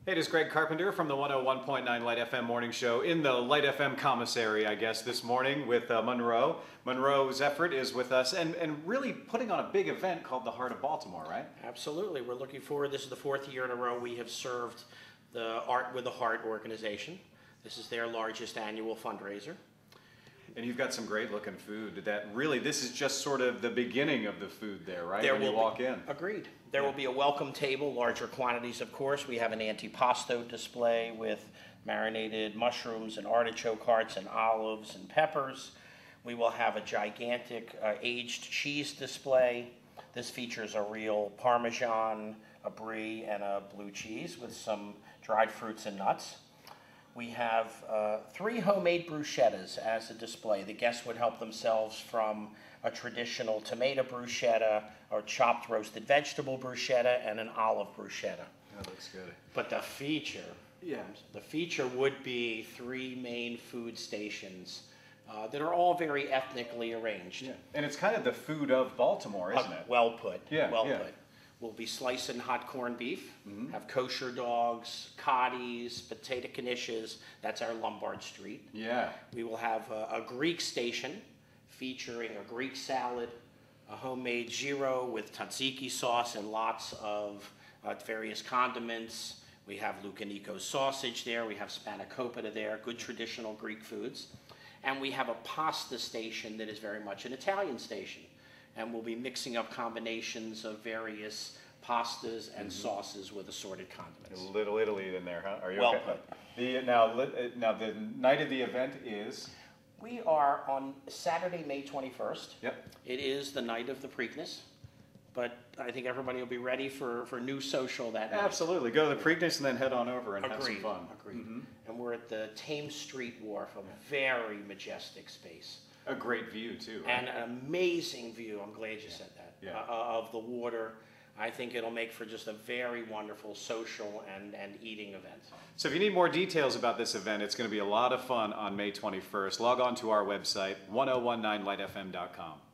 Hey, it is Greg Carpenter from the 101.9 Light FM morning show in the Light FM commissary, I guess, this morning with Monroe. Monroe Zeffert is with us and really putting on a big event called the Heart of Baltimore, right? Absolutely. We're looking forward. This is the fourth year in a row we have served the Art with a Heart organization. This is their largest annual fundraiser. And you've got some great looking food. This is just sort of the beginning of the food there, right? There when you walk in. Agreed. There will be a welcome table, larger quantities, of course. We have an antipasto display with marinated mushrooms and artichoke hearts and olives and peppers. We will have a gigantic aged cheese display. This features a real Parmesan, a brie, and a blue cheese with some dried fruits and nuts. We have 3 homemade bruschettas as a display. The guests would help themselves from a traditional tomato bruschetta, or chopped roasted vegetable bruschetta, and an olive bruschetta. That looks good. But the feature would be 3 main food stations that are all very ethnically arranged. Yeah. And it's kind of the food of Baltimore, isn't it? Well put. Yeah, well yeah. put. We'll be slicing hot corned beef, have kosher dogs, cotties, potato knishes. That's our Lombard Street. Yeah. We will have a Greek station featuring a Greek salad, a homemade gyro with tzatziki sauce and lots of various condiments. We have Lucanico sausage there. We have spanakopita there, good traditional Greek foods. And we have a pasta station that is very much an Italian station. And we'll be mixing up combinations of various pastas and sauces with assorted condiments. A little Italy in there, huh? Are you Well okay? put. Now the night of the event is? We are on Saturday, May 21st. Yep. It is the night of the Preakness, but I think everybody will be ready for new social that night. Absolutely. Go to the Preakness and then head on over and have some fun. Agreed. And we're at the Thames Street Wharf, a very majestic space. A great view, too. Right? And an amazing view, I'm glad you said that, of the water. I think it'll make for just a very wonderful social and eating event. So if you need more details about this event, it's going to be a lot of fun on May 21st. Log on to our website, 1019lightfm.com.